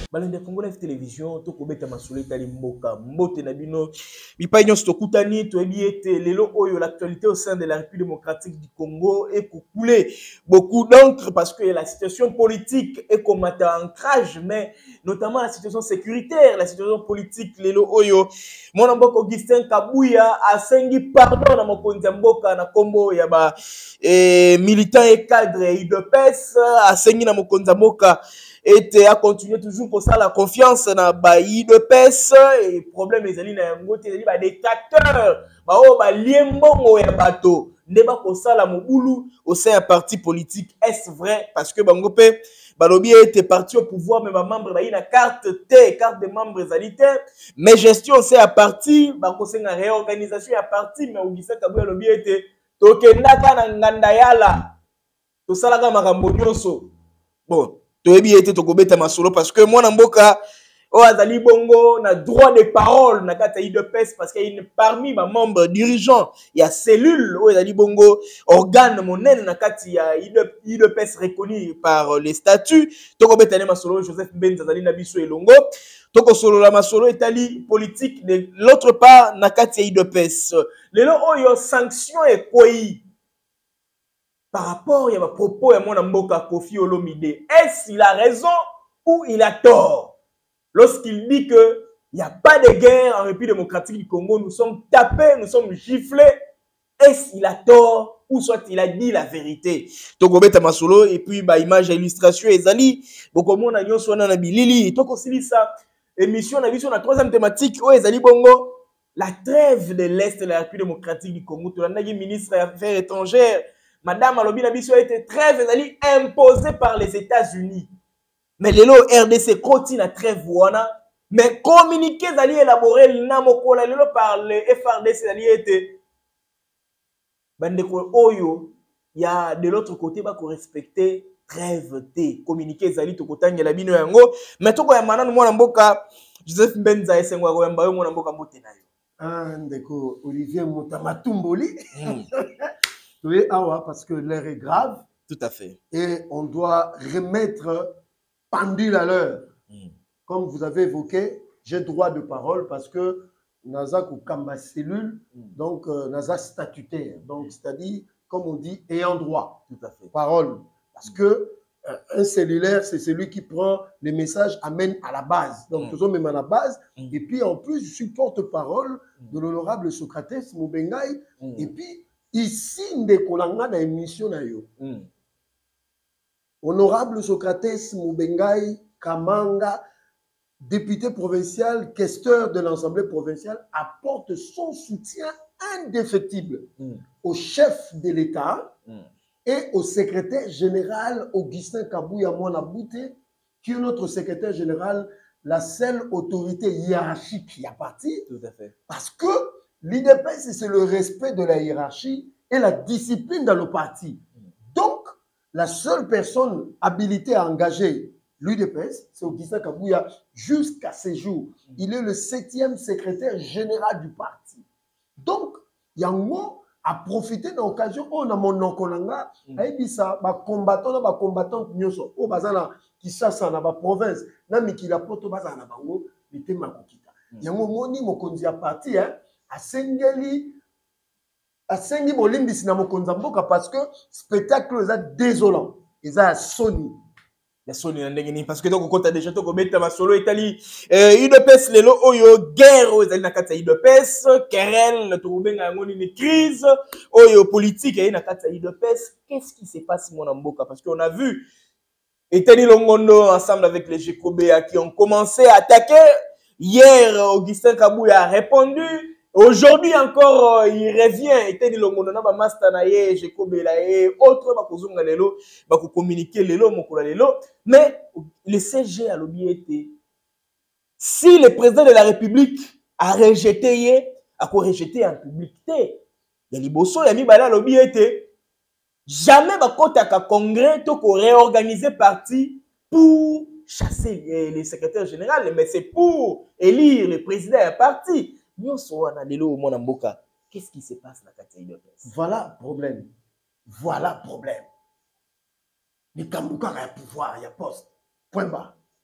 balende Congo Live Télévision to kobeta masolo etali mboka mbote na bino bipai nyonso tokutani toyebi ete lelo oyo l'actualité au sein de la République démocratique du Congo est coulé beaucoup d'encre parce que la situation politique est comme un ancrage, mais notamment la situation sécuritaire, la situation politique lelo oyo mon mboka Augustin Kabuya asengi pardon na mokonzi ya mboka na kombo ya ba militant et cadre UDPS asengi na mokonzi ya mboka et a continué toujours pour ça la confiance na bailli de pes et problème les ali na yango te ba dictateur ba o ba liembongo ya bato ndeba ko sala mobulu au sein un parti politique. Est-ce vrai? Parce que bango pe balobi était parti au pouvoir mais ba membre ba ina carte T, carte de membres alite, mais gestion c'est à parti ba ko senga réorganisation ya parti mais Augustin Kabuya lobi était tokendaka na nganda yala to sala ka makambo nyonso. Bon, toyebi ete tokobeta masolo parce que moi mboka o azali bongo na droit de parole na kata UDPS parce qu'il est parmi ma membres dirigeants, il y a cellule o azali bongo organe monene na kati ya UDPS reconnu par les statuts. Tokobeta ne masolo Joseph Mbenza azali na biso elongo toko solo la masolo etali politique de l'autre part na kati ya UDPS lelo oyo sanction et koi par rapport à propos de mon mboka Kofi Olomide. Est-ce qu'il a raison ou il a tort lorsqu'il dit que il n'y a pas de guerre en République démocratique du Congo, nous sommes tapés, nous sommes giflés? Est-ce qu'il a tort ou soit il a dit la vérité? Tokobeta masolo et puis ba image illustration ezali bokomo na nyonso na bilili tokosili ça émission na biso na troisième thématique o ezali bongo la trêve de l'Est de la République démocratique du Congo. To la ministre des Affaires étrangères Madame Alobi Nabiso a été trêve imposée par les États-Unis. Mais le RDC continue à trêve wana. Mais communiqué zali élaboré namokola lelo par le FRDC zali été. Bandeko oyo, il y a de l'autre côté ba ko respecter trêve té. Communiqué zali to kotanga la bino yango. Mais to ko ya manana mwana mboka Joseph Mbenza esengwa ko yamba yo mwana mboka mbote na yo. Ah ndeko Olivier Mutamatumboli. Oui, parce que l'air est grave. Tout à fait. Et on doit remettre pendule à l'heure. Comme vous avez évoqué, j'ai droit de parole parce que Naza Koukamba cellule, donc Naza statutaire. Donc, c'est-à-dire, comme on dit, ayant droit. Tout à fait. Parole. Parce que un cellulaire, c'est celui qui prend les messages, amène à la base. Donc, toujours même à la base. Et puis, en plus, je suis porte-parole de l'honorable Socrates Moubengaï. Et puis, ici, ndekolanga na émission na yo. Honorable Socrates Moubengaï Kamanga, député provincial, questeur de l'Assemblée provinciale, apporte son soutien indéfectible au chef de l'État et au secrétaire général Augustin Kabuya Mwanabouté, qui est notre secrétaire général, la seule autorité hiérarchique qui a parti. Tout à fait. Parce que l'IDPS, c'est le respect de la hiérarchie et la discipline dans le parti. Donc, la seule personne habilitée à engager l'UDPS, c'est Augustin Kabuya jusqu'à ces jours. Il est le 7e secrétaire général du parti. Donc, Yango a profité de l'occasion, on a mon onkolanga, et dit ça, ba combattant, nyoso, o bazana, qui sasa na ba province, na mikila poto bazana bango, mité makokita. Yango moni mokonzi ya parti, asengeli bolimbisi na mokonzi mboka parce que spectacle est désolant. Ils ont Sony. La Sony parce que donc on a déjà to mettre ma solo Italie UDPS lelo oyo guerre aux na kata UDPS querelle to benga ngoni ni crise oyo politique et na kata UDPS. Qu'est-ce qui se passe mon mboka parce qu'on a vu Eteni Longondo ensemble avec les Jekobea qui ont commencé à attaquer. Hier Augustin Kabuya a répondu. Aujourd'hui encore, il revient. Eteni Longondo na ba master na ye, Jekobela et autres ba kozunga lelo, ba ko communiquer lelo mokola lelo. Mais le CG a l'objet si le président de la République a rejeté, a rejeté en publicité, il y a liboso ya mibala l'objet jamais ba kotaka congrès to ko réorganiser parti pour chasser les secrétaires généraux, mais c'est pour élire le président du parti. Qu'est-ce qui se passe dans la UDPS? Voilà problème. Voilà problème. Les Kambouka, il y a pouvoir, il y a poste. Point bas.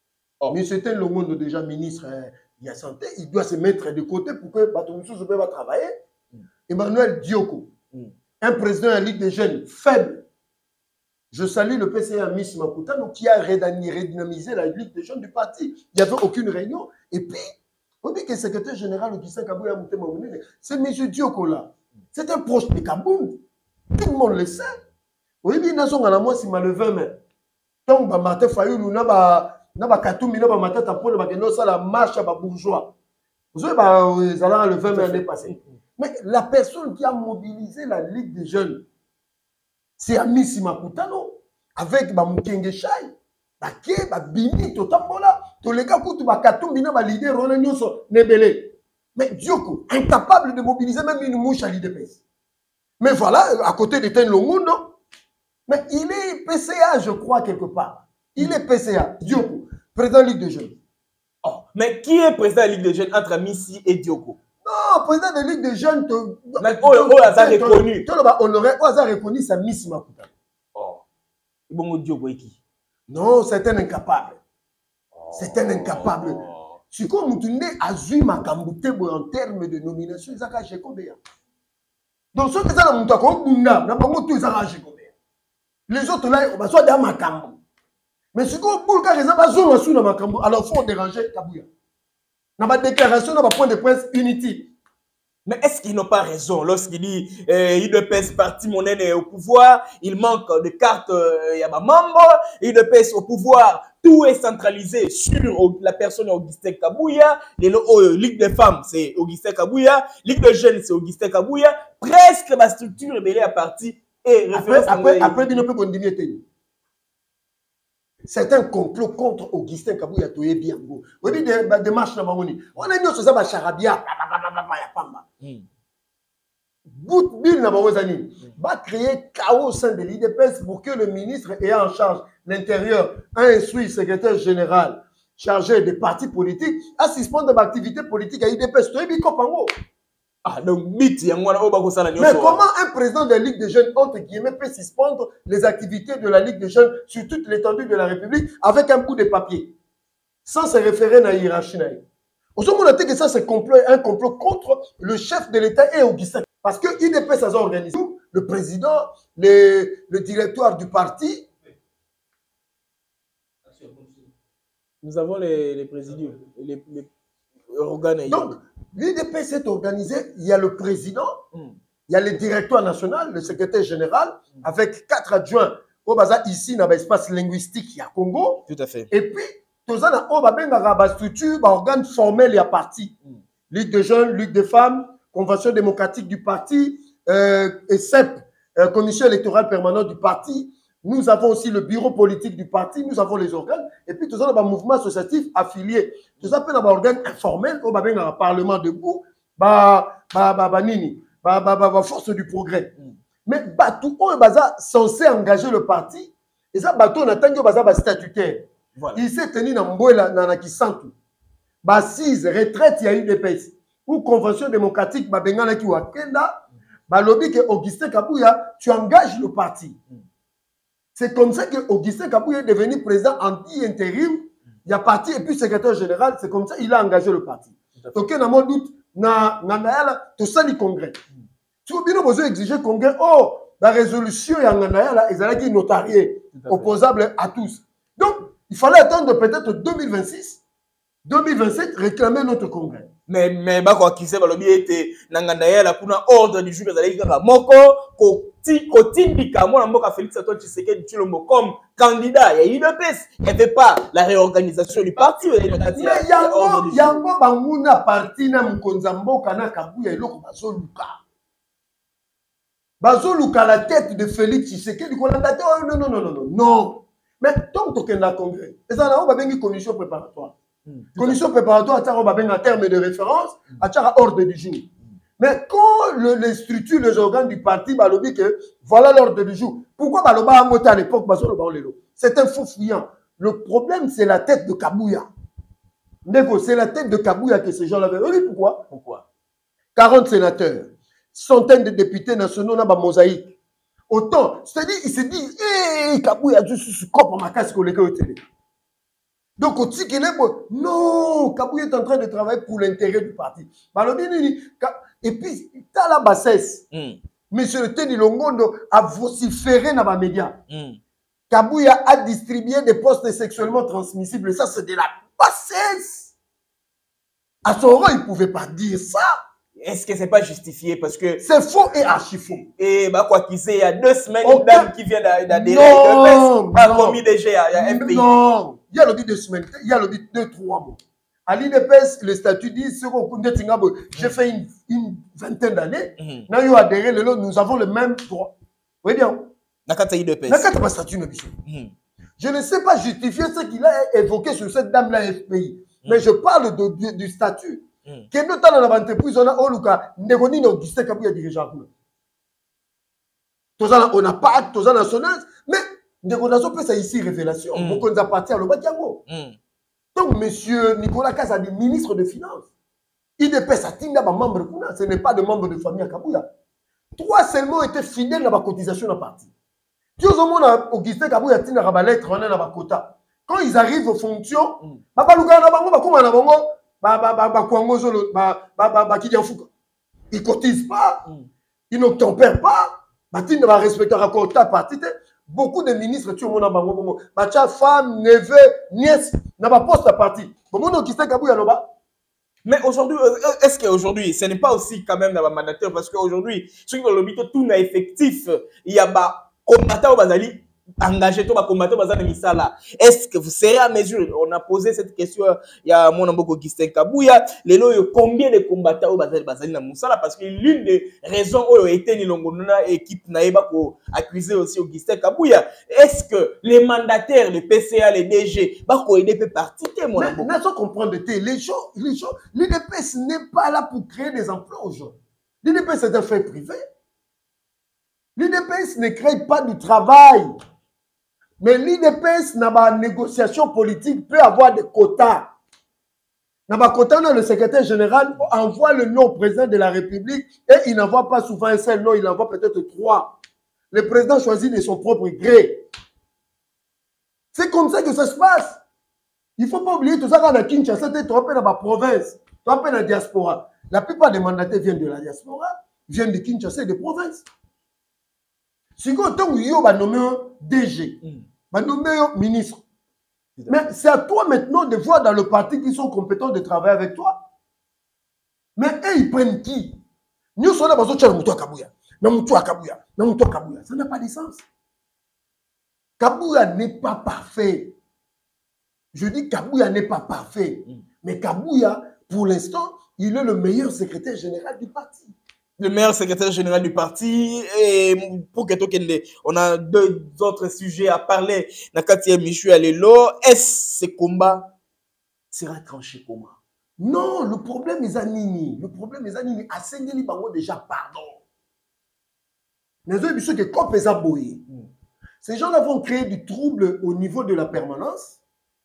Mais c'était le monde déjà ministre de la Santé. Il doit se mettre de côté pour que Batomoussou puisse travailler. Emmanuel Dioko, un président de la Ligue des jeunes faible. Je salue le PCA Miss Makutano qui a redynamisé la Ligue des jeunes du parti. Il n'y avait aucune réunion. Et puis, on dit que le secrétaire général Augustin Kabouya Moutémamoune, c'est M. Dioko là. C'est un proche de Kaboum. Tout le monde le sait. Oui, bien, nous sommes à la moitié si mal le 20 mai. Donc, Martin Fayou, nous avons Katoumi, nous avons Matata pour la marche à bourgeois. Vous savez, le 20 mai l'année passée. Mais la personne qui a mobilisé la Ligue des jeunes, c'est Amissi Makutano, avec Moukenge Chai, Bake, Bini, Totambola, Tolega Koutou, Katoumi, na leader, Ronan Nyoso, Nebele. Mais Dioko, incapable de mobiliser même une mouche à l'IDPS. Mais voilà, à côté de Ten Longundo, mais il est PCA, je crois, quelque part. Il est PCA, Dioko, président de la Ligue des jeunes. Oh, mais qui est président de la Ligue des jeunes entre Amissi et Dioko? Non, président de la Ligue des jeunes, mais Oaza reconnu. On aurait reconnu sa Miss Makuta. Oh, bon Dioko est qui? Non, c'est un incapable. C'est un incapable. Si comme Moutoune a vu ma Kambouté en termes de nomination, ils ont caché combien? Donc, ceux qui sont dans Moutako, Bunda, n'a pas tout ça caché combien? Les autres là, on va soit dans ma Kambou. Mais si vous pouvez faire ça, vous avez ma Kambou. Alors, il faut déranger Kabouya. Dans ma déclaration, dans ma point de presse inutile. Mais est-ce qu'ils n'ont pas raison lorsqu'il dit il ne pèse parti monnaie au pouvoir, il manque de cartes, il y a ma membre, il ne pèse au pouvoir, tout est centralisé sur la personne Augustin Kabouya, Ligue des femmes c'est Augustin Kabouya, Ligue des jeunes c'est Augustin Kabouya, presque ma structure est mêlée à partie et après, il ne peut pas dire. C'est un complot contre Augustin Kabouya Toye Biango. On dit des démarches dans Mamoni. On a dit que ça va charabia. Bout Bill Nabawazani va créer chaos au sein de l'IDPS pour que le ministre ayant en charge l'intérieur a instruit le secrétaire général chargé des partis politiques à suspendre l'activité politique à l'IDPS. Ah, donc, mais comment un président de la Ligue des jeunes, entre guillemets, peut suspendre les activités de la Ligue des jeunes sur toute l'étendue de la République avec un bout de papier, sans se référer à la hiérarchie? Aujourd'hui, on a dit que ça, c'est un complot contre le chef de l'État et Augustin. Parce que l'IDPS a organisé le président, le directoire du parti. Nous avons les présidiums, les organes. Donc, l'IDPS est organisé, il y a le président, il y a le directoire national, le secrétaire général, avec 4 adjoints. Au bazar ici, dans l'espace linguistique, il y a Congo. Tout à fait. Et puis, tout ça, on va la structure, organe formel, il y a parti. Ligue des jeunes, Ligue des femmes, Convention démocratique du parti, et CEP, Commission électorale permanente du parti. Nous avons aussi le bureau politique du parti, nous avons les organes, et puis tout ça, on a un mouvement associatif affilié. Tout ça, on a un organe informel, on a un parlement debout, force du progrès. Mais tout le monde est censé engager le parti, et ça, on attend qu'il y ait un statutaire. Voilà. Il s'est tenu dans le Kisantu. Assise, retraite, il y a eu des pays. Ou convention démocratique, qui ou Kenda, lobby que Augustin Kabouya, tu engages le parti. C'est comme ça que Augustin Kabouya est devenu président anti-intérim. Il y a parti et puis secrétaire général. C'est comme ça qu'il a engagé le parti. Donc, il y a un doute. Tout ça, le congrès. Si vous avez besoin d'exiger le congrès, la résolution, il y a un notarié opposable à tous. Donc, il fallait attendre peut-être 2026, 2027, réclamer notre congrès. Mais quoi qui sait, le biais était Nangandaya, pour un ordre du jour, Moko, Kotindika, moi, Moko Félix Antoine Tshisekedi Tshilombo comme candidat. Il y a eu le PES. Il n'y avait pas la réorganisation du parti. Mais il y a un parti, Mkonzambo, Kana Kabouya, et l'autre, Bazoluka, la tête de Félix Tshisekedi, non. Mais tant que tu es dans le congrès, et ça, on va bien une commission préparatoire. Commission préparatoire, on va bien un terme de référence, à ordre du jour. Mais quand les structures, les organes du parti, voilà l'ordre du jour. Pourquoi Baloba a monté à l'époque? C'est un faux fuyant. Le problème, c'est la tête de Kabouya. C'est la tête de Kabouya que ces gens-là avaient. Oui, pourquoi 40 sénateurs, centaines de députés nationaux, dans la mosaïque. Autant, c'est-à-dire, il s'est dit, Kabouya, je suis comme ma casse collègue au télé. Donc, au non, Kabouya est en train de travailler pour l'intérêt du parti. Et puis, t'as la bassesse. Monsieur le Teni Longondo a vociféré dans les médias. Kabouya a distribué des postes sexuellement transmissibles. Ça, c'est de la bassesse. À son rang, il ne pouvait pas dire ça. Est-ce que c'est pas justifié parce que c'est faux et archi faux? Et bah quoi qu'il sait, il y a 2 semaines, une dame qui vient d'adhérer à commis déjà à un pays. Non, il y a le 2 semaines, il y a le 2-3 mois. À l'IDPS, le statut dit j'ai fait une vingtaine d'années. Nous avons adhéré, nous avons le même droit. Vous voyez bien? Je ne sais pas justifier ce qu'il a évoqué sur cette dame-là FPI, mais je parle du statut. Que nous avons dans l'entreprise, on a Oluka, Negoni, Augustin Kabouya dirigeant. On n'a pas acte, on a sonance, mais Negonazo peut ça ici révélation. On a parti à l'Obakiango. Donc, monsieur Nicolas Kazadi, ministre de Finances, il dépêche à Tinda, membre, ce n'est pas de membre de famille à Kabouya. 3 seulement étaient fidèles à la cotisation de la partie. Tu as Augustin Kabouya, Tinda, la lettre, on a la quota. Quand ils arrivent aux fonctions, ils ne cotisent pas, ils n'obtempèrent pas, ils ne respectent pas la partie. Beaucoup de ministres, tu as femme, neveu, nièce, n'a pas poste à partie. Mais aujourd'hui, est-ce qu'aujourd'hui, ce n'est pas aussi quand même dans le mandataire parce qu'aujourd'hui, ceux qui ont l'habitude, tout n'est effectif. Il y a des combattants au Bazali. Engagé toi combattre bazana misala. Est-ce que vous serez à mesure? On a posé cette question il y a mon amboko Augustin Kabouya les loyo combien de combattants au bazali na musala parce que l'une des raisons où était ni longona équipe naeba pour accuser aussi Augustin Kabouya. Est-ce que les mandataires, les PCA, les DG ba ko aider peut participer mon amboko? Mais sans comprendre les gens l'IDPS n'est pas là pour créer des emplois aux gens. L'IDPS c'est un fait privé. L'IDPS ne crée pas du travail. Mais l'IDPS, dans la négociation politique, peut avoir des quotas. Dans les quotas, le secrétaire général envoie le nom au président de la République et il n'envoie pas souvent un seul nom, il envoie peut-être 3. Le président choisit de son propre gré. C'est comme ça que ça se passe. Il ne faut pas oublier tout ça quand on a Kinshasa, tu es dans la province, tu es dans la diaspora. La plupart des mandataires viennent de la diaspora, viennent de Kinshasa et de province. Si vous avez nommé un DG, nommé un ministre, mais c'est à toi maintenant de voir dans le parti qui sont compétents de travailler avec toi. Mais eux, ils prennent qui? Nous sommes là, ça n'a pas de sens. Kabouya n'est pas parfait. Je dis Kabouya n'est pas parfait. Mais Kabouya, pour l'instant, il est le meilleur secrétaire général du parti. Le meilleur secrétaire général du parti. Et pour que on a 2 autres sujets à parler. Nakatia Michou Alelo, est-ce ce combat sera tranché comment? Non, le problème est Anini. Le problème est Anini. Asengeli Bango déjà pardon. Ces gens-là vont créer du trouble au niveau de la permanence.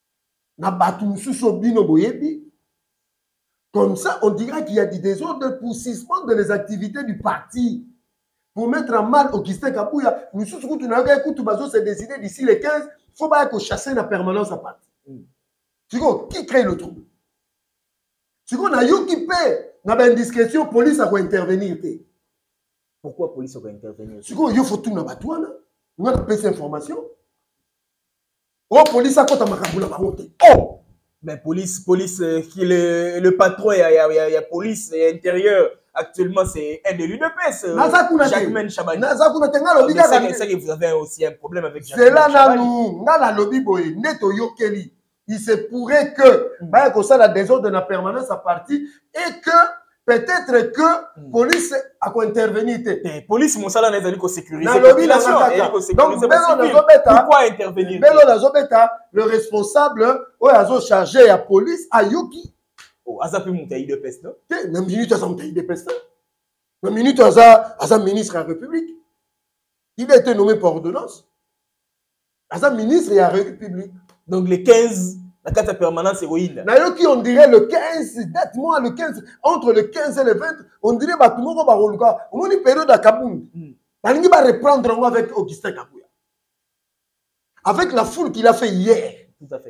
Comme ça, on dirait qu'il y a des désordres pour suspendre les activités du parti. Pour mettre en mal Augustin Kabouya, nous sommes c'est décidé d'ici les 15, il faut pas chasser la permanence à parti. Qui crée le trouble? On a eu qui paie. Dans une discrétion, la police a intervenir. Pourquoi la police a intervenir? Il faut tout dans la batouane. On a pris cette information. Oh, police a quoi oh! Mais police, qui le patron, il y a police intérieure. Actuellement, c'est un de l'UDPS. Jacqueline Chabani. C'est que vous avez aussi un problème avec Jacqueline Chabani. C'est là, lobby boy, neto yokeli. Il se pourrait que, ça la désordre de la permanence à partie et que peut-être que la police a intervenu. La police, mon salaire n'est pas sécurisé. Donc, pourquoi intervenir? Le responsable, a chargé la police à Yoki. Oh, Aza pu monter de peste, non? Dans minute, Aza monter de peste. Dans minute, Aza ministre de la République. Il a été nommé par ordonnance. Aza ministre de la République. Donc, les 15. La carte permanence héroïne. Nayoki, on dirait le 15, date-moi le 15, entre le 15 et le 20, on dirait que tout le monde va reluka. On a une période à Kaboum. On va reprendre avec Augustin Kabouya. Avec la foule qu'il a fait hier. Tout à fait.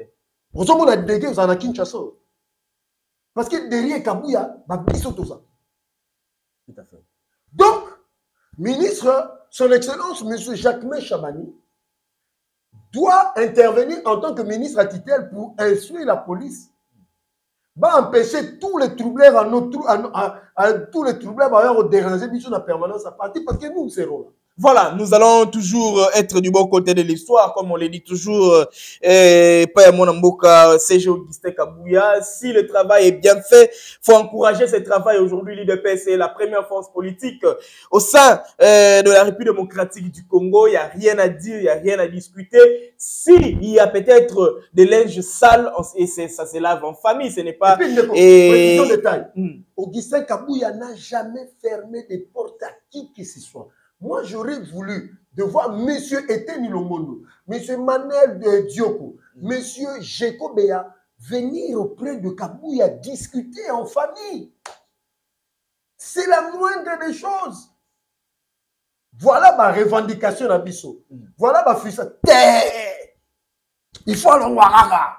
Vous avez des dégâts, vous avez Kinshasa. Parce que derrière Kabouya, il y a tout ça. Tout à fait. Donc, ministre, son Excellence, M. Jacquemain Chabani, doit intervenir en tant que ministre à tutelle pour instruire la police, va empêcher tous les troubleurs tous les troubleurs à déranger la permanence à partir parce que nous serons là. Voilà, nous allons toujours être du bon côté de l'histoire, comme on le dit toujours, Paya Monamboka, CG Augustin Kabouya. Si le travail est bien fait, faut encourager ce travail. Aujourd'hui, l'UDPS est la première force politique au sein de la République démocratique du Congo. Il n'y a rien à dire, il n'y a rien à discuter. S'il y a peut-être des linges sales, et ça se lave en famille, ce n'est pas... Précision détail. Augustin Kabouya n'a jamais fermé des portes à qui que ce soit. Moi, j'aurais voulu de voir M. Etienne Lomondo, M. Manel Dioko, M. Jeko Béa venir auprès de Kabouya discuter en famille. C'est la moindre des choses. Voilà ma revendication à Bissot. Voilà ma fille. Il faut aller Ouarara.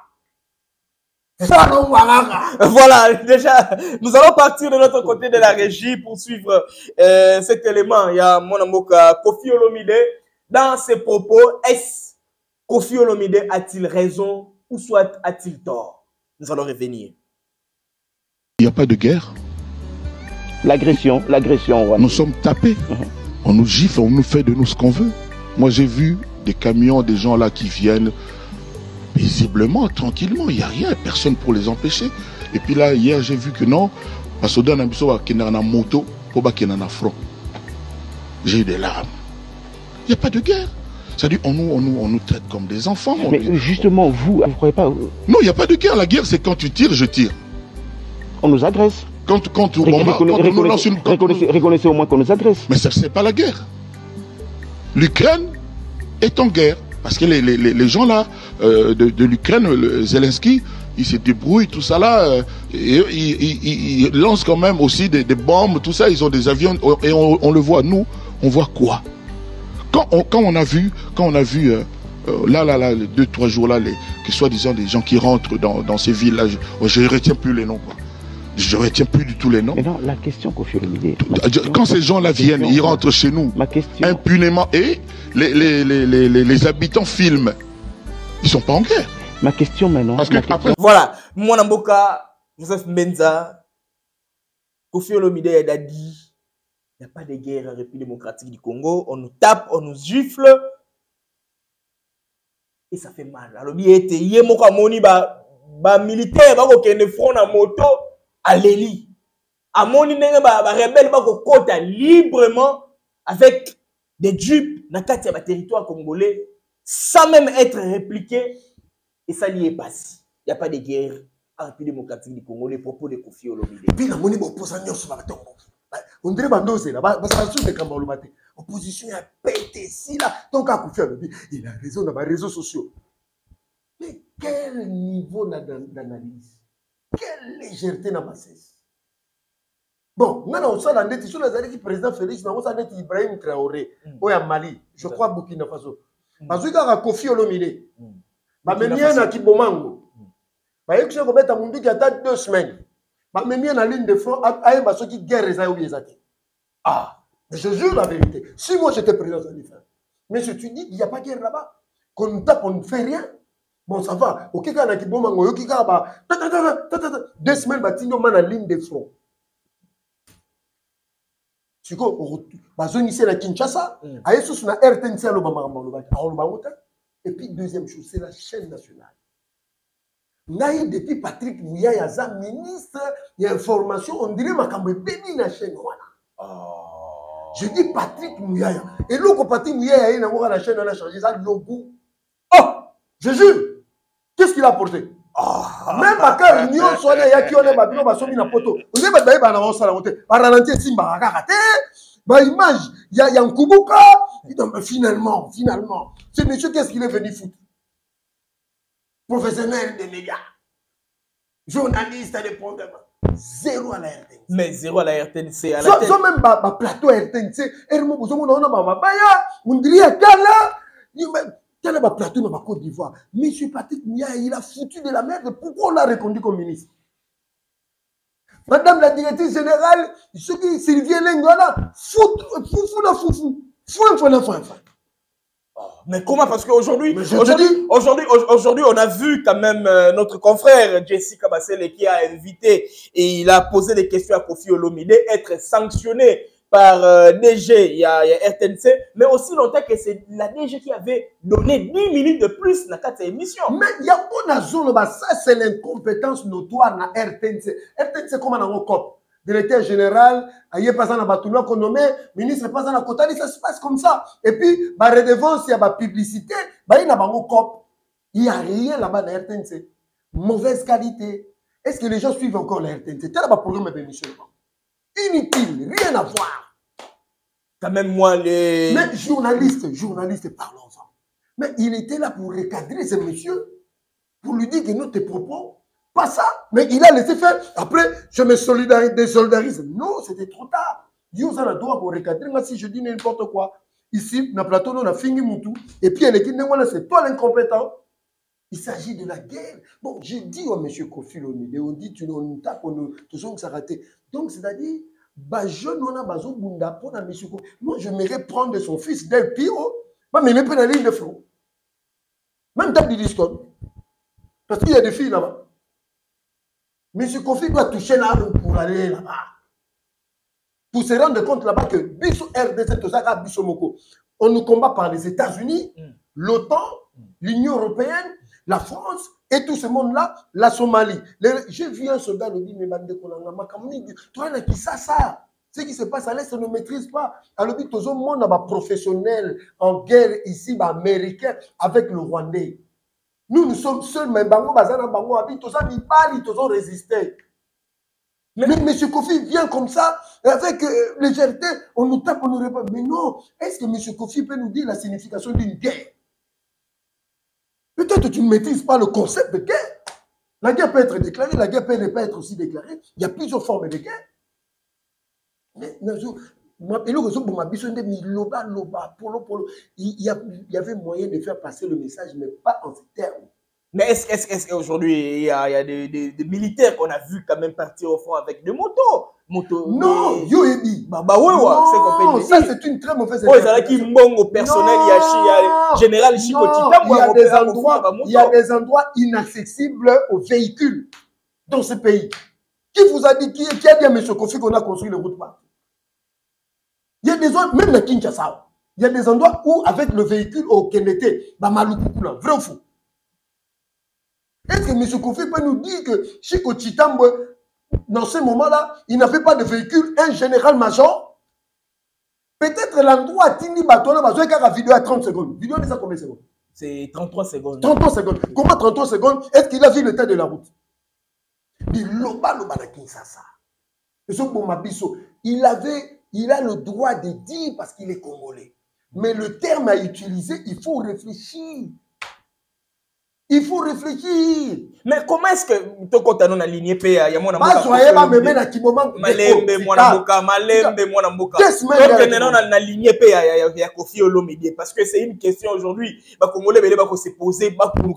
Voilà, déjà, nous allons partir de l'autre côté de la régie pour suivre cet élément. Il y a mon amoka Kofi Olomide. Dans ses propos, est-ce Kofi Olomide a-t-il raison ou soit a-t-il tort? Nous allons revenir. Il n'y a pas de guerre. L'agression. Ouais. Nous sommes tapés. On nous gifle, on nous fait de nous ce qu'on veut. Moi, j'ai vu des camions, des gens là qui viennent paisiblement, tranquillement, il n'y a rien, personne pour les empêcher. Et puis là, hier, j'ai vu que non, parce que dans la moto, pour qu'il y ait un front. J'ai eu des larmes. Il n'y a pas de guerre. C'est-à-dire, on nous traite comme des enfants. Mais justement, vous ne croyez pas... Non, il n'y a pas de guerre. La guerre, c'est quand tu tires, je tire. On nous agresse. Reconnaissez au moins qu'on nous agresse. Mais ça, c'est pas la guerre. L'Ukraine est en guerre. Parce que les gens là, de l'Ukraine, Zelensky, ils se débrouillent, tout ça là, ils lancent quand même aussi des bombes, tout ça, ils ont des avions, et on le voit, nous, on voit quoi? Quand on a vu, là, 2-3 jours là, que soi-disant des gens qui rentrent dans ces villes là, je ne retiens plus les noms, quoi. Je ne retiens plus du tout les noms. Mais non, la question, Kofi Olomide. Quand ces gens-là viennent, ils rentrent chez nous, impunément, et les habitants filment. Ils ne sont pas en guerre. Ma question maintenant. Parce que après... Voilà, Mwanamboka, Joseph Menza, Kofi Olomide a dit, il n'y a pas de guerre en République démocratique du Congo, on nous tape, on nous gifle, et ça fait mal. Alors, il y a militaire, il y a front en moto, à l'Eli. À mon rebelle kota librement avec des jupes dans le territoire congolais sans même être répliqué et ça n'y est pas. Il n'y a pas de guerre en République démocratique du Congo, les propos de Kofi Olomide. Puis la monnaie opposition sur la tombe. On dirait bandosé là, opposition a pété si là, donc à Kofi Olomide, il a raison dans les réseaux sociaux. Mais quel niveau d'analyse? Quelle légèreté dans ma cesse. Bon, maintenant, on sait la nette, sur les années qui président Félix, on sait la Ibrahim Traoré, au Mali, je crois Burkina Faso. Parce que quand Kofi Olomide, même bien à Kibomango, parce que je vais mettre à mon qui a 2 semaines, même bien à ligne de front, à un bateau qui guerre les aïeux. Ah, je jure la vérité. Si moi j'étais président, ça différent. Mais si tu dis qu'il n'y a pas de guerre là-bas, qu'on nous tape, on ne fait rien. Bon, ça va. Ok, quand on a 2 semaines, on a la ligne de front. Tu vois, ici à Kinshasa, et puis deuxième chose, c'est la chaîne nationale. Depuis Patrick Mouya, il y a un ministre, il y a information, on dirait que la chaîne. Je dis Patrick Mouya. Et là, Patrick Mouya, il y a la chaîne, on a changé ça, logo. Oh, je jure. Qu'est-ce qu'il a apporté? Même à la réunion, il y a qui on est babino basomi na poto. On est babé ba na wonsa la monter. Ba ralentir simba rakate. Ba image, il y a un kubuka. Finalement, ce monsieur qu'est-ce qu'il est venu foutre? Professionnel des médias. Journaliste indépendamment. 0 à la RTNC. Mais 0 à la RTNC. Sans même ba plateau RTNC. On dirait Kala. Tel est le plateau dans la Côte d'Ivoire. Monsieur Patrick Nia, il a foutu de la merde. Pourquoi on l'a reconduit comme ministre? Madame la directrice générale, ce qui Sylvie Lengona, foufou. Mais comment? Parce qu'aujourd'hui, aujourd'hui, on a vu quand même notre confrère Jessica Bassele qui a invité et il a posé des questions à Koffi Olomide être sanctionné par DG, il y a RTNC, mais aussi longtemps que c'est la DG qui avait donné 10 minutes de plus dans cette émission. Mais il y a une zone, ça c'est l'incompétence notoire dans RTNC. RTNC comme dans le COP. Directeur général, il n'y a pas dans la qu'on nommé, ministre pas dans la Kotali, ça se passe comme ça. Et puis, la redevance, il y a la publicité, il y a un COP. Il n'y a rien là-bas dans RTNC. Mauvaise qualité. Est-ce que les gens suivent encore la RTNC? C'est un programme d'émission. Inutile, rien à voir. Quand même, moi, les... Mais journaliste, parlons-en. Mais il était là pour recadrer ce monsieur, pour lui dire que non, tes propos, pas ça. Mais il a laissé faire. Après, je me désolidarise. Non, c'était trop tard. Dieu a le droit pour recadrer. Moi, si je dis n'importe quoi, ici, dans le plateau, on a fini Moutou. Et puis, elle est qui, c'est toi l'incompétent. Il s'agit de la guerre. Bon, j'ai dit à M. Koffi Olomide, on dit, tu nous tapes, tout ça, ça a raté. Donc, c'est-à-dire, jeune, on a besoin de pour M. Koffi. Moi, je m'aimerais prendre de son fils, Del Piro, mais même pas la ligne de front. Même tape du discord. Parce qu'il y a des filles là-bas. M. Koffi doit toucher l'arme pour aller là-bas. Pour se rendre compte là-bas que Bisso RDC, tout ça, Bisso Moko, on nous combat par les États-Unis, l'OTAN, l'Union européenne, la France et tout ce monde-là, la Somalie. J'ai vu un soldat le dire, mais toi, qui ça. Ce qui se passe à l'Est, on ne maîtrise pas. Alors, tout le monde est professionnel en guerre ici, américain, avec le Rwandais. Nous sommes seuls, mais Bango, Bazana, Bango, Abi, tout ça, ils ont résisté. Mais M. Koffi vient comme ça, avec légèreté, on nous tape, on nous répond. Mais non, est-ce que M. Koffi peut nous dire la signification d'une guerre? Peut-être que tu ne maîtrises pas le concept de guerre. La guerre peut être déclarée, la guerre peut ne pas être aussi déclarée. Il y a plusieurs formes de guerre. Mais il y avait moyen de faire passer le message, mais pas en ces termes. Mais est-ce qu'aujourd'hui, il y a des militaires qu'on a vu quand même partir au front avec des motos? Non, Yoebi. Non, ça c'est une très mauvaise information. Il y a général Chikotita. Il y a des endroits inaccessibles aux véhicules dans ce pays. Qui vous a dit, qui a dit à M. Koffi qu'on a construit les routes partout? Il y a des endroits, même à Kinshasa, il y a des endroits où avec le véhicule au Kenete, vrai ou fou? Est-ce que M. Koffi peut nous dire que Chiko Chitambo, dans ce moment-là, il n'avait pas de véhicule, un général-major? Peut-être l'endroit Tindi Batola, parce que la vidéo à 30 secondes. Vidéo de ça combien de secondes? C'est 33 secondes. 33 secondes. Comment 33 secondes? Est-ce qu'il a vu le temps de la route? Il a le droit de dire parce qu'il est congolais. Mais le terme à utiliser, il faut réfléchir. Il faut réfléchir. Mais comment est-ce que tu as aligné PA? Il y a mon amour. Koffi Olomide parce que c'est une question aujourd'hui. Les Congolais vont se poser,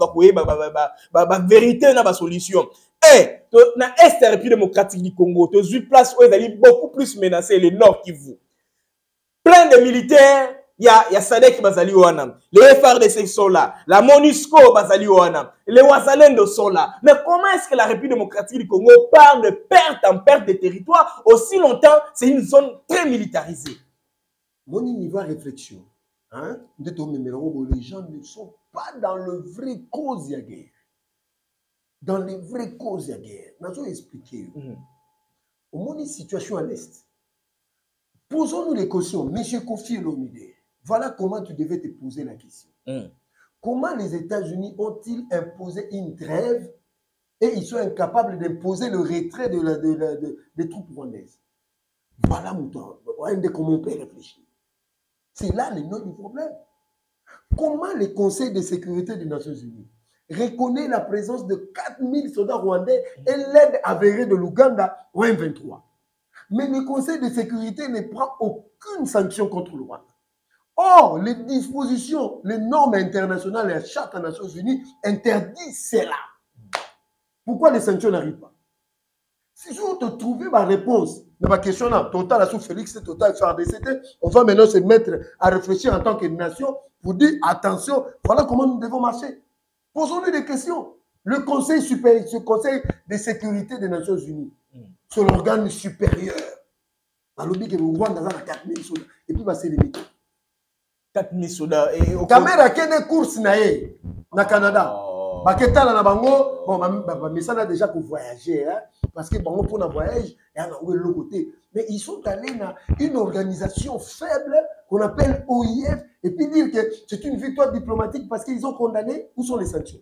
vérité na solution. Et dans l'Est de la République démocratique du Congo, tu as une place où ils allaient beaucoup plus menacer le Nord Kivu. Plein de militaires. Il y a Sadek Bazali Oanam, les FRDC sont là, la MONUSCO Bazali Oanam, les Ouazalendo sont là. Mais comment est-ce que la République démocratique du Congo parle de perte en perte de territoire aussi longtemps? C'est une zone très militarisée. Mon niveau de réflexion, hein, les gens ne sont pas dans le vrai cause de la guerre. Dans les vraies causes de la guerre. Nous allons expliquer. Au moins, une situation à l'Est. Posons-nous les questions. M. Koffi Olomide. Voilà comment tu devais te poser la question. Comment les États-Unis ont-ils imposé une trêve et ils sont incapables d'imposer le retrait des troupes rwandaises? Voilà comment on peut réfléchir. C'est là le nœud du problème. Comment le Conseil de sécurité des Nations Unies reconnaît la présence de 4000 soldats rwandais et l'aide avérée de l'Ouganda au M23? Mais le Conseil de sécurité ne prend aucune sanction contre le Rwanda. Or, les dispositions, les normes internationales et la Charte des Nations Unies interdisent cela. Pourquoi les sanctions n'arrivent pas? Si vous te trouvez ma réponse, mais ma question là, Total à sous Félix, Total FARDC, on va maintenant se mettre à réfléchir en tant que nation pour dire attention, voilà comment nous devons marcher. Posons-lui des questions. Le Conseil supérieur, ce Conseil de sécurité des Nations Unies, c'est l'organe supérieur. Dans le que le Rwanda a 4000 soldats. Et puis, c'est limité. 4000 soldats. Caméra qui est course na Canada. Baketa na bango, bon, mais ça a déjà pour voyager, hein, parce que bango pour un voyage, et on a l'autre côté. Mais ils sont allés dans une organisation faible qu'on appelle OIF, et puis dire que c'est une victoire diplomatique parce qu'ils ont condamné, où sont les sanctions?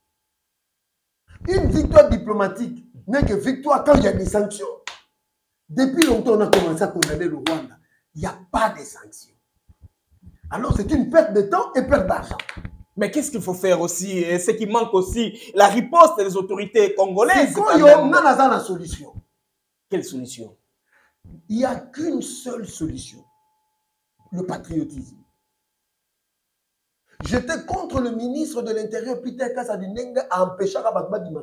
Une victoire diplomatique n'est que victoire quand il y a des sanctions. Depuis longtemps, on a commencé à condamner le Rwanda. Il n'y a pas de sanctions. Alors, c'est une perte de temps et perte d'argent. Mais qu'est-ce qu'il faut faire aussi? Ce qui manque aussi, la riposte des autorités congolaises. C'est quand on a la solution. Quelle solution? Il n'y a qu'une seule solution. Le patriotisme. J'étais contre le ministre de l'Intérieur, Peter Kassadinenga, à empêcher à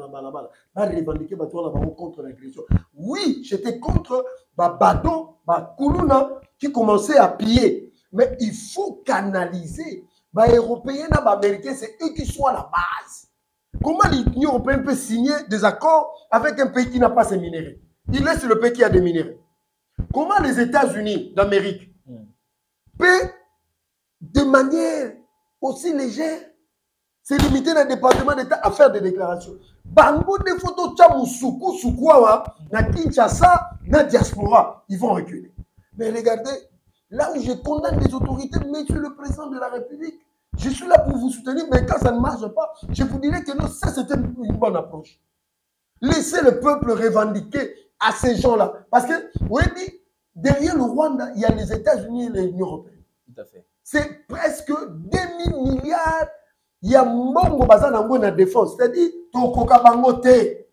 revendiquer contre l'agression. Oui, j'étais contre Bado, Kuluna, qui commençait à piller. Mais il faut canaliser. Les Européens et les Américains, c'est eux qui sont à la base. Comment l'Union européenne peut signer des accords avec un pays qui n'a pas ses minéraux? Il laisse le pays qui a des minéraux. Comment les États-Unis d'Amérique peuvent, de manière aussi légère, se limiter dans le département d'État à faire des déclarations? Bango des photos Tchamoussoukou, Soukouawa, na Kinshasa, na diaspora, ils vont reculer. Mais regardez, là où je condamne les autorités, monsieur le président de la République, je suis là pour vous soutenir, mais quand ça ne marche pas, je vous dirais que non, ça c'était une bonne approche. Laissez le peuple revendiquer à ces gens-là. Parce que, oui, derrière le Rwanda, il y a les États-Unis et l'Union européenne. Tout à fait. C'est presque 2000 milliards. Il y a Mbongo Bazanango na défense. C'est-à-dire, Tokoka Bangote.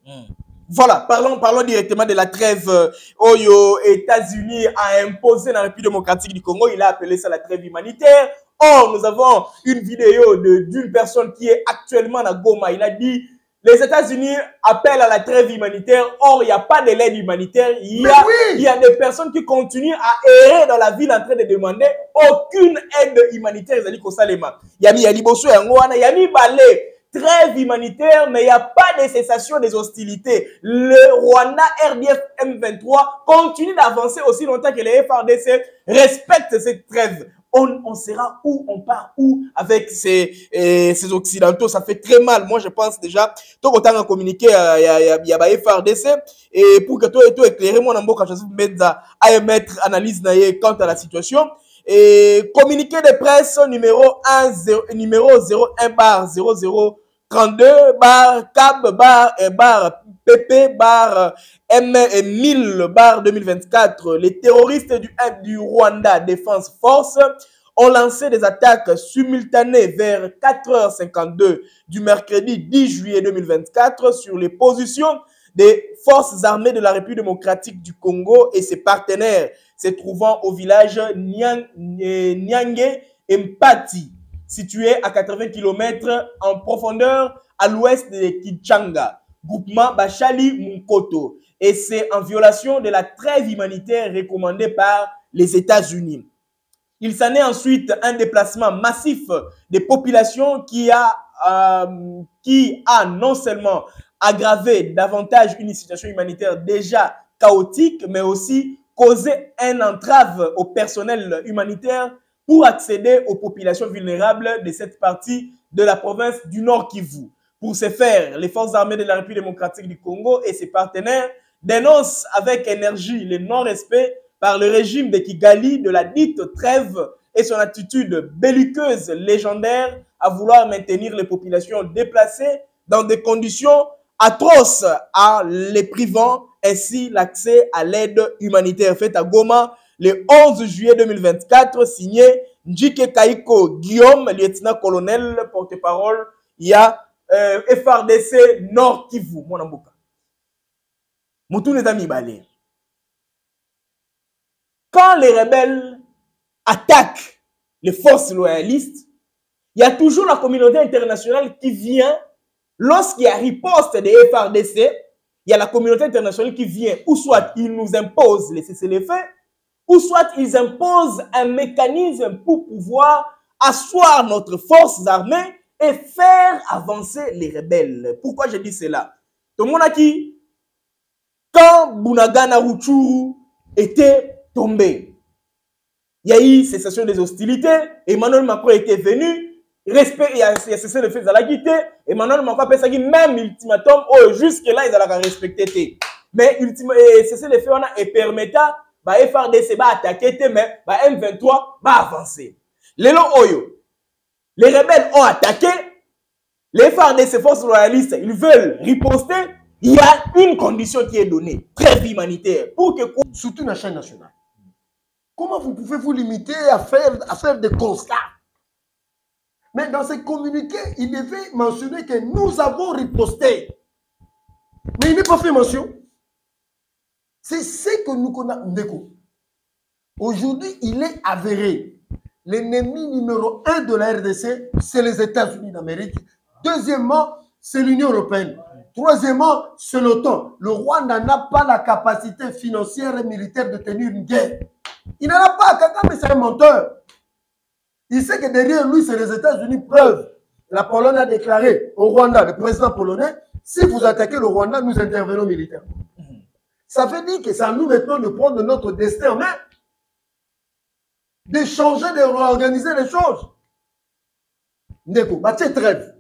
Voilà, parlons directement de la trêve Oyo, États-Unis a imposé dans la République démocratique du Congo. Il a appelé ça la trêve humanitaire. Or, nous avons une vidéo d'une personne qui est actuellement à Goma. Il a dit, les États-Unis appellent à la trêve humanitaire. Or, il n'y a pas de l'aide humanitaire. Il y a des personnes qui continuent à errer dans la ville en train de demander aucune aide humanitaire. Il y a mis Yaliboso et Angoana, il y a mis Balé. Trêve humanitaire, mais il n'y a pas de cessation des hostilités. Le Rwanda, RDF, M23 continue d'avancer aussi longtemps que les FARDC respectent cette trêve. On sera où, on part où avec ces Occidentaux? Ça fait très mal. Moi, je pense déjà, tout autant à communiquer, il y a FARDC, et pour que tout éclairer, moi, quand je vais mettre analyse quant à la situation. Et communiqué de presse numéro 01 bar 0032 bar CAB bar PP bar M1000 bar 2024. Les terroristes du Rwanda Défense Force ont lancé des attaques simultanées vers 4h52 du mercredi 10 juillet 2024 sur les positions des forces armées de la République démocratique du Congo et ses partenaires se trouvant au village Nyange Mpati, situé à 80 km en profondeur à l'ouest de Kinshasa, groupement Bachali Munkoto. Et c'est en violation de la trêve humanitaire recommandée par les États-Unis. Il s'en est ensuite un déplacement massif des populations qui a non seulement aggravé davantage une situation humanitaire déjà chaotique, mais aussi causé un entrave au personnel humanitaire pour accéder aux populations vulnérables de cette partie de la province du Nord Kivu. Pour ce faire, les forces armées de la République démocratique du Congo et ses partenaires dénoncent avec énergie le non-respect par le régime de Kigali de la dite trêve et son attitude belliqueuse légendaire à vouloir maintenir les populations déplacées dans des conditions atroces en les privant ainsi l'accès à l'aide humanitaire faite à Goma le 11 juillet 2024, signé Njike Kaiko Guillaume, lieutenant-colonel, porte-parole, il y a FARDC Nord Kivu, mon amboka. Moutou les amis balé. Quand les rebelles attaquent les forces loyalistes, il y a toujours la communauté internationale qui vient, lorsqu'il y a riposte des FARDC, il y a la communauté internationale qui vient, ou soit ils nous imposent les cessez-le-feu, ou soit ils imposent un mécanisme pour pouvoir asseoir notre force armée et faire avancer les rebelles. Pourquoi je dis cela? Tout le monde a dit, quand Bunagana Rutshuru était tombé, il y a eu cessation des hostilités, Emmanuel Macron était venu, respect, il y a cessé le fait de la guité, Emmanuel Macron a pensé même ultimatum, oh, jusque-là, ils allaient respecter. Mais cessé le fait, on a permettre, bah, FARDC va attaquer, mais bah, M23 va avancer. Les rebelles ont attaqué, les FARDC, forces loyalistes, ils veulent riposter. Il y a une condition qui est donnée, trêve humanitaire, pour que... Surtout dans la chaîne nationale. Comment vous pouvez vous limiter à faire des constats? Mais dans ces communiqués, il devait mentionner que nous avons riposté. Mais il n'est pas fait mention. C'est ce que nous connaissons. Aujourd'hui, il est avéré. L'ennemi numéro 1 de la RDC, c'est les États-Unis d'Amérique. Deuxièmement, c'est l'Union européenne. Troisièmement, c'est l'OTAN. Le Rwanda n'a pas la capacité financière et militaire de tenir une guerre. Il n'en a pas. Kagame, c'est un menteur. Il sait que derrière lui, c'est les États-Unis. Preuve. La Pologne a déclaré au Rwanda, le président polonais, si vous attaquez le Rwanda, nous intervenons militairement. Ça veut dire que c'est à nous maintenant de prendre notre destin en main, de changer, de réorganiser les choses. Ndeko, c'est trêve.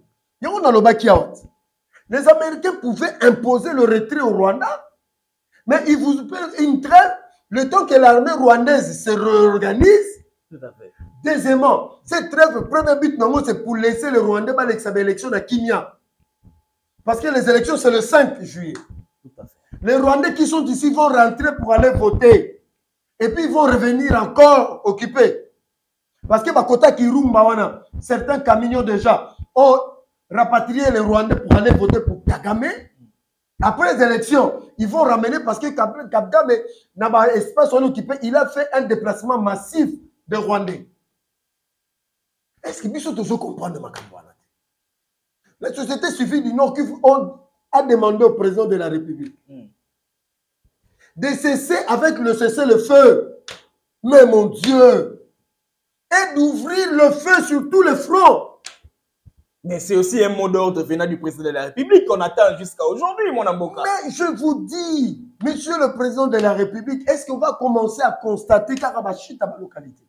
Les Américains pouvaient imposer le retrait au Rwanda, mais ils vous payent une trêve le temps que l'armée rwandaise se réorganise. Tout à fait. Deuxièmement, cette trêve, le premier but, c'est pour laisser les Rwandais aller à l'élection à Kimia. Parce que les élections, c'est le 5 juillet. Tout à fait. Les Rwandais qui sont ici vont rentrer pour aller voter. Et puis, ils vont revenir encore occupés. Parce que Bakota Kirumba, certains camions déjà ont rapatrié les Rwandais pour aller voter pour Kagame. Après les élections, ils vont ramener parce que Kagame n'a pas espace occupé. Il a fait un déplacement massif de Rwandais. Est-ce que nous devons comprendre ma campagne? La société civile du Nord a demandé au président de la République de cesser avec le cessez-le-feu. Mais mon Dieu! Et d'ouvrir le feu sur tous les fronts. Mais c'est aussi un mot d'ordre venant du président de la République qu'on attend jusqu'à aujourd'hui, mon amboka. Mais je vous dis, monsieur le président de la République, est-ce qu'on va commencer à constater Karabachit à ma localité?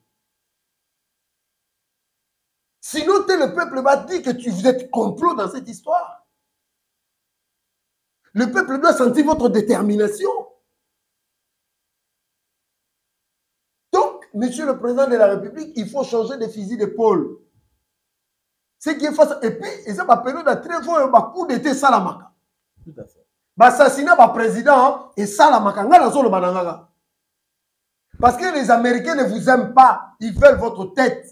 Sinon, le peuple va dire que vous êtes complot dans cette histoire. Le peuple doit sentir votre détermination. Donc, monsieur le président de la République, il faut changer de fusil d'épaule. Ce qui est face. Et puis, ils ont appelé de très fort un coup d'été Salamaka. Tout à fait. L'assassinat du président et Salamaka. Parce que les Américains ne vous aiment pas. Ils veulent votre tête.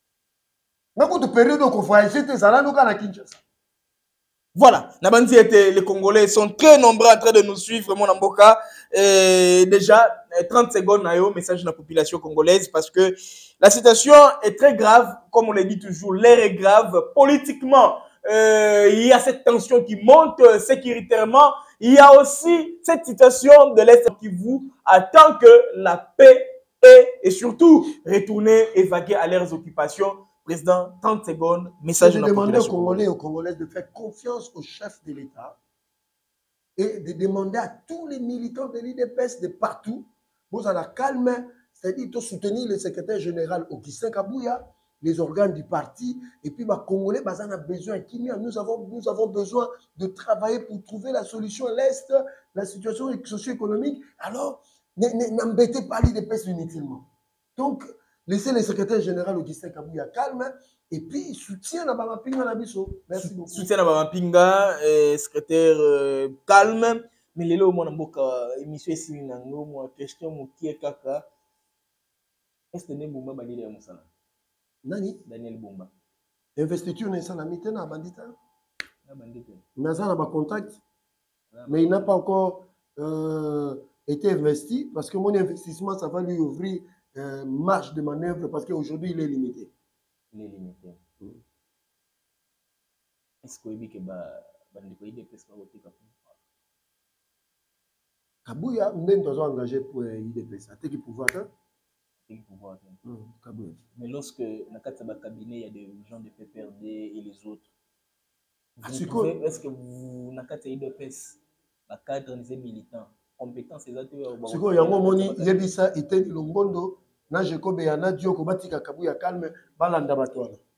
Voilà, les Congolais sont très nombreux en train de nous suivre, mon amboka. Déjà, 30 secondes, message de la population congolaise, parce que la situation est très grave, comme on le dit toujours, l'air est grave. Politiquement, il y a cette tension qui monte, sécuritairement. Il y a aussi cette situation de l'Est qui vous attend que la paix et surtout retourner, évacuer à leurs occupations. Président, 30 secondes, message de la population. Je demande aux Congolais et aux Congolaises de faire confiance au chef de l'État et de demander à tous les militants de l'IDPS de partout, vous allez calme, c'est-à-dire de soutenir le secrétaire général Augustin Kabouya, les organes du parti, et puis les Congolais, on a besoin, nous avons besoin de travailler pour trouver la solution à l'Est, la situation socio-économique. Alors, n'embêtez pas l'IDPS inutilement. Donc, laissez le secrétaire général Augustin Kabouya calme et puis soutien à Bamapinga Nabiso. Merci beaucoup. Soutien à Bamapinga, secrétaire calme. Mais les lots, mon amboka, émission ici, moi, question, mon qui est kaka. Est-ce que Daniel Bumba va dire à Moussala? Nani? Daniel Bumba. Investiture n'est pas la mitaine à Bandita. Mais ça n'a pas contact. Mais il n'a pas encore été investi parce que mon investissement, ça va lui ouvrir marge de manœuvre parce qu'aujourd'hui, il est limité. Il est limité. Est-ce que vous avez dit que l'IDPS va voter Kabouya, nous sommes engagés pour l'IDPS. À tel pouvoir. Mais lorsque dans le cabinet, il y a des gens de PPRD et les autres, est-ce que vous, dans le IDPS, le cadre des militants, compétences, c'est ça que vous avez moni yebisa iteni longondo na jekobe ya na dioko batika Kabouya calme balanda batwana.